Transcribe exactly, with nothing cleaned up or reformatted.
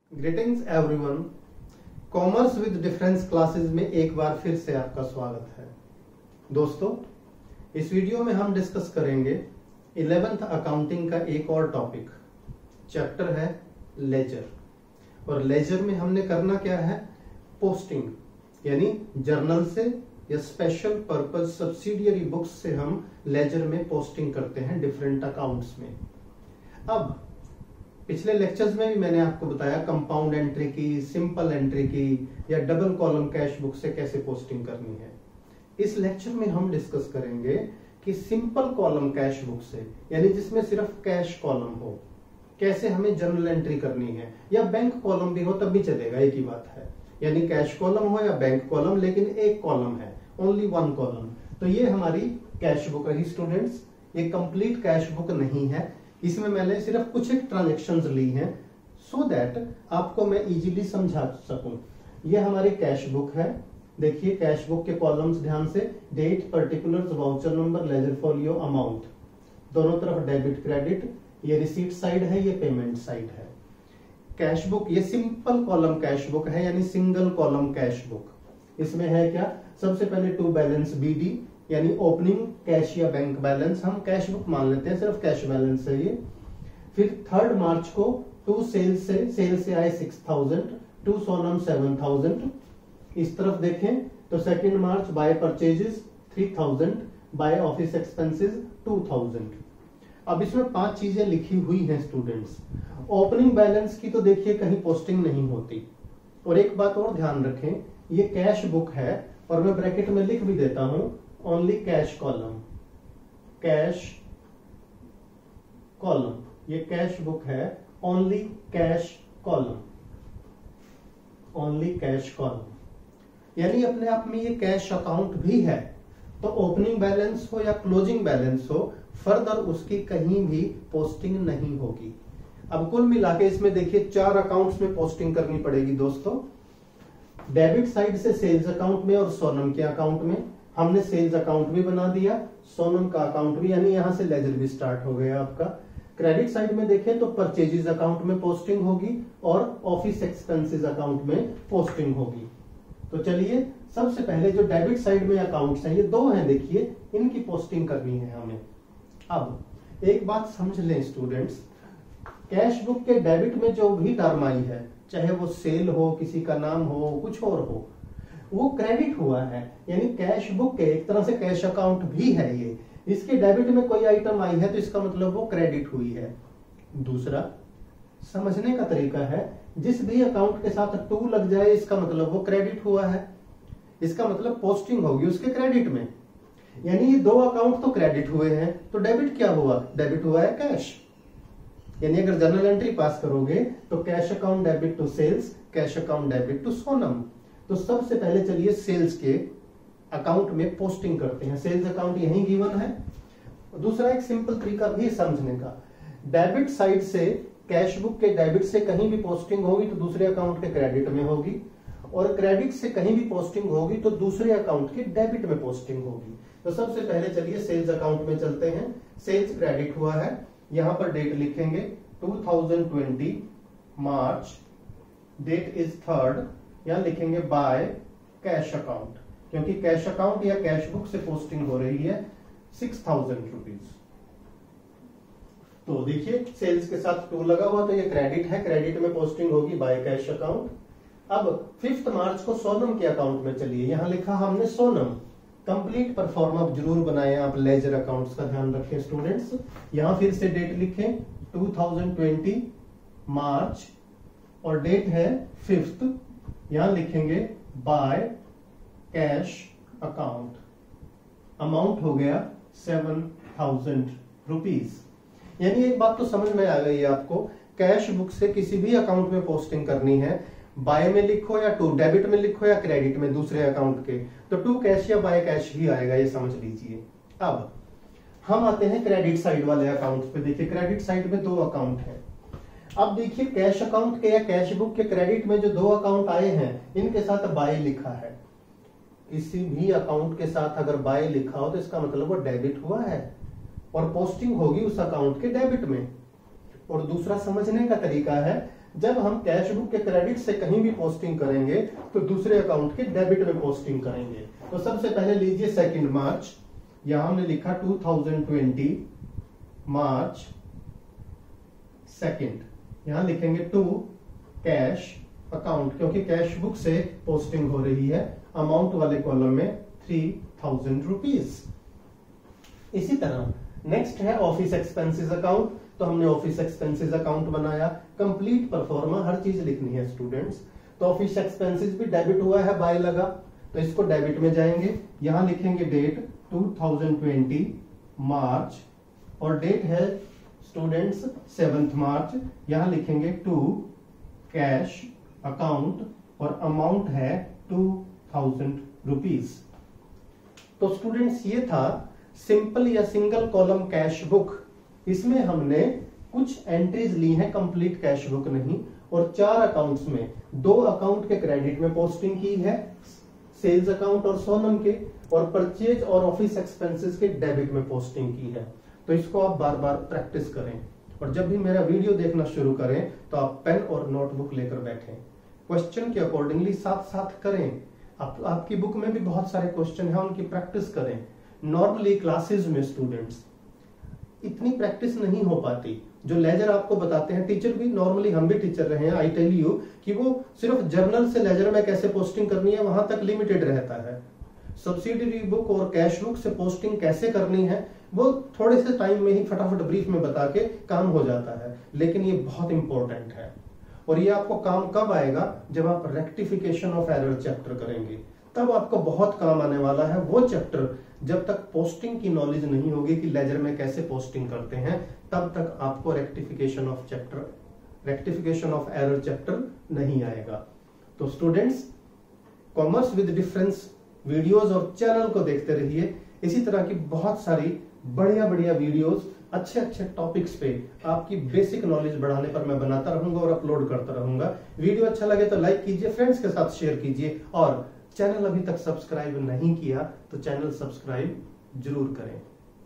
Greetings everyone. Commerce with difference classes में एक बार फिर से आपका स्वागत है। दोस्तों, इस वीडियो में हम डिस्कस करेंगे इलेवेंथ अकाउंटिंग का एक और टॉपिक। चैप्टर है लेजर, और लेजर में हमने करना क्या है, पोस्टिंग, यानी जर्नल से या स्पेशल पर्पज सब्सिडियरी बुक्स से हम लेजर में पोस्टिंग करते हैं डिफरेंट अकाउंट्स में। अब पिछले लेक्चर्स में भी मैंने आपको बताया कंपाउंड एंट्री की, सिंपल एंट्री की या डबल कॉलम कैश बुक से कैसे पोस्टिंग करनी है। इस लेक्चर में हम डिस्कस करेंगे कि सिंपल कॉलम कैश बुक से, यानी जिसमें सिर्फ कैश कॉलम हो, कैसे हमें जर्नल एंट्री करनी है, या बैंक कॉलम भी हो तब भी चलेगा, एक ही बात है। यानी कैश कॉलम हो या बैंक कॉलम, लेकिन एक कॉलम है, ओनली वन कॉलम। तो ये हमारी कैश बुक रही स्टूडेंट्स। ये कंप्लीट कैश बुक नहीं है, इसमें मैंने सिर्फ कुछ एक ट्रांजेक्शन्स ली हैं सो दैट आपको मैं इजीली समझा सकूं। ये हमारी कैश बुक है। देखिए कैश बुक के कॉलम्स ध्यान से, date, particulars, voucher number, ledger folio, amount, दोनों तरफ डेबिट क्रेडिट। ये रिसीट साइड है, ये पेमेंट साइड है। कैश बुक ये सिंपल कॉलम कैश बुक है, यानी सिंगल कॉलम कैश बुक। इसमें है क्या, सबसे पहले टू बैलेंस बी डी, यानी ओपनिंग कैश या बैंक बैलेंस, हम कैश बुक मान लेते हैं, सिर्फ कैश बैलेंस है ये। फिर थर्ड मार्च को टू सेल्स से, सेल से आए six thousand, to Sonam seven thousand. इस तरफ देखें तो second March by purchases three thousand, by office expenses two thousand. अब इसमें पांच चीजें लिखी हुई हैं स्टूडेंट्स। ओपनिंग बैलेंस की तो देखिए कहीं पोस्टिंग नहीं होती। और एक बात और ध्यान रखें, ये कैश बुक है और मैं ब्रैकेट में लिख भी देता हूं only cash column, cash column. ये कैश बुक है, only cash column, only cash column, यानी अपने आप में ये कैश अकाउंट भी है। तो ओपनिंग बैलेंस हो या क्लोजिंग बैलेंस हो, फर्दर उसकी कहीं भी पोस्टिंग नहीं होगी। अब कुल मिला के इसमें देखिए चार अकाउंट्स में पोस्टिंग करनी पड़ेगी दोस्तों। डेबिट साइड से सेल्स अकाउंट में और सोनम के अकाउंट में। हमने सेल्स अकाउंट भी बना दिया, सोनम का अकाउंट भी, यानी यहां से लेजर भी स्टार्ट हो गया आपका। क्रेडिट साइड में देखें तो परचेजेस अकाउंट में पोस्टिंग होगी और ऑफिस एक्सपेंसेस अकाउंट में पोस्टिंग होगी। तो चलिए सबसे पहले जो डेबिट साइड में अकाउंट्स हैं, ये दो हैं, देखिए इनकी पोस्टिंग करनी है हमें। अब एक बात समझ लें स्टूडेंट्स, कैश बुक के डेबिट में जो भी टर्म आई है, चाहे वो सेल हो, किसी का नाम हो, कुछ और हो, वो क्रेडिट हुआ है, यानी कैश बुक के एक तरह से कैश अकाउंट भी है ये। इसके डेबिट में कोई आइटम आई है तो इसका मतलब वो क्रेडिट हुई है। दूसरा समझने का तरीका है, जिस भी अकाउंट के साथ टू लग जाए इसका मतलब वो क्रेडिट हुआ है, इसका मतलब पोस्टिंग होगी उसके क्रेडिट में। यानी ये दो अकाउंट तो क्रेडिट हुए हैं, तो डेबिट क्या हुआ, डेबिट हुआ है कैश। यानी अगर जर्नल एंट्री पास करोगे तो cash account debit to sales, cash account debit to Sonam. तो सबसे पहले चलिए सेल्स के अकाउंट में पोस्टिंग करते हैं। सेल्स अकाउंट यहीं गिवन है। दूसरा एक सिंपल तरीका भी समझने का, डेबिट साइड से कैश बुक के डेबिट से कहीं भी पोस्टिंग होगी तो दूसरे अकाउंट के क्रेडिट में होगी, और क्रेडिट से कहीं भी पोस्टिंग होगी तो दूसरे अकाउंट के डेबिट में पोस्टिंग होगी। तो सबसे पहले चलिए सेल्स अकाउंट में चलते हैं। सेल्स क्रेडिट हुआ है, यहां पर डेट लिखेंगे two thousand twenty March, date is third, यहां लिखेंगे बाय कैश अकाउंट, क्योंकि कैश अकाउंट या कैश बुक से पोस्टिंग हो रही है सिक्स थाउजेंड रुपीज। तो देखिए सेल्स के साथ टू लगा हुआ तो ये क्रेडिट है, क्रेडिट में पोस्टिंग होगी बाय कैश अकाउंट। अब फिफ्थ मार्च को सोनम के अकाउंट में चलिए, यहां लिखा हमने सोनम। कंप्लीट परफॉर्मा जरूर बनाए आप, लेजर अकाउंट्स का ध्यान रखें स्टूडेंट्स। यहां फिर से डेट लिखें टू थाउजेंड ट्वेंटी मार्च, और डेट है फिफ्थ, यहां लिखेंगे बाय कैश अकाउंट। अमाउंट हो गया सेवन थाउजेंड रुपीज। यानी एक बात तो समझ में आ गई है आपको, कैश बुक से किसी भी अकाउंट में पोस्टिंग करनी है, बाय में लिखो या टू, डेबिट में लिखो या क्रेडिट में दूसरे अकाउंट के, तो टू कैश या बाय कैश ही आएगा, ये समझ लीजिए। अब हम आते हैं क्रेडिट साइड वाले अकाउंट पे। देखिए क्रेडिट साइड में दो अकाउंट है। अब देखिए कैश अकाउंट के या कैश बुक के क्रेडिट में जो दो अकाउंट आए हैं, इनके साथ बाय लिखा है। किसी भी अकाउंट के साथ अगर बाय लिखा हो तो इसका मतलब वो डेबिट हुआ है और पोस्टिंग होगी उस अकाउंट के डेबिट में। और दूसरा समझने का तरीका है, जब हम कैश बुक के क्रेडिट से कहीं भी पोस्टिंग करेंगे तो दूसरे अकाउंट के डेबिट में पोस्टिंग करेंगे। तो सबसे पहले लीजिए सेकंड मार्च, यहां हमने लिखा two thousand twenty March second, यहां लिखेंगे टू कैश अकाउंट, क्योंकि कैश बुक से पोस्टिंग हो रही है। अमाउंट वाले कॉलम में थ्री थाउजेंड रुपीज। इसी तरह नेक्स्ट है ऑफिस एक्सपेंसेस अकाउंट, तो हमने ऑफिस एक्सपेंसेस अकाउंट बनाया। कंप्लीट परफॉर्मा हर चीज लिखनी है स्टूडेंट्स। तो ऑफिस एक्सपेंसेस भी डेबिट हुआ है, बाय लगा, तो इसको डेबिट में जाएंगे। यहां लिखेंगे date two thousand twenty March, और डेट है स्टूडेंट्स सेवंथ मार्च। यहां लिखेंगे टू कैश अकाउंट, और अमाउंट है टू थाउजेंड रुपीज। तो स्टूडेंट्स ये था सिंपल या सिंगल कॉलम कैश बुक। इसमें हमने कुछ एंट्रीज ली हैं, कंप्लीट कैश बुक नहीं, और चार अकाउंट्स में दो अकाउंट के क्रेडिट में पोस्टिंग की है, सेल्स अकाउंट और सोनम के, और परचेज और ऑफिस एक्सपेंसेस के डेबिट में पोस्टिंग की है। तो इसको आप बार बार प्रैक्टिस करें, और जब भी मेरा वीडियो देखना शुरू करें तो आप पेन और नोटबुक लेकर बैठें, क्वेश्चन के अकॉर्डिंगली साथ साथ करें। आप, आपकी बुक में भी बहुत सारे क्वेश्चन हैं, उनकी प्रैक्टिस करें। नॉर्मली क्लासेस में स्टूडेंट्स इतनी प्रैक्टिस नहीं हो पाती। जो लेजर आपको बताते हैं टीचर भी, नॉर्मली हम भी टीचर रहे हैं, आई टेल यू कि वो सिर्फ जर्नल से लेजर में कैसे पोस्टिंग करनी है वहां तक लिमिटेड रहता है। सब्सिडरी बुक और कैश बुक से पोस्टिंग कैसे करनी है वो थोड़े से टाइम में ही फटाफट ब्रीफ में बता के काम हो जाता है, लेकिन ये बहुत इंपॉर्टेंट है। और ये आपको काम कब आएगा? जब आप रेक्टिफिकेशन ऑफ एरर चैप्टर करेंगे, तब आपको बहुत काम आने वाला है वो चैप्टर। जब तक पोस्टिंग की नॉलेज नहीं होगी कि लेजर में कैसे पोस्टिंग करते हैं, तब तक आपको rectification of chapter rectification of error chapter नहीं आएगा। तो students, commerce with difference videos और चैनल को देखते रहिए। इसी तरह की बहुत सारी बढ़िया बढ़िया वीडियोस अच्छे अच्छे टॉपिक्स पे आपकी बेसिक नॉलेज बढ़ाने पर मैं बनाता रहूंगा और अपलोड करता रहूंगा। वीडियो अच्छा लगे तो लाइक कीजिए, फ्रेंड्स के साथ शेयर कीजिए, और चैनल अभी तक सब्सक्राइब नहीं किया तो चैनल सब्सक्राइब जरूर करें।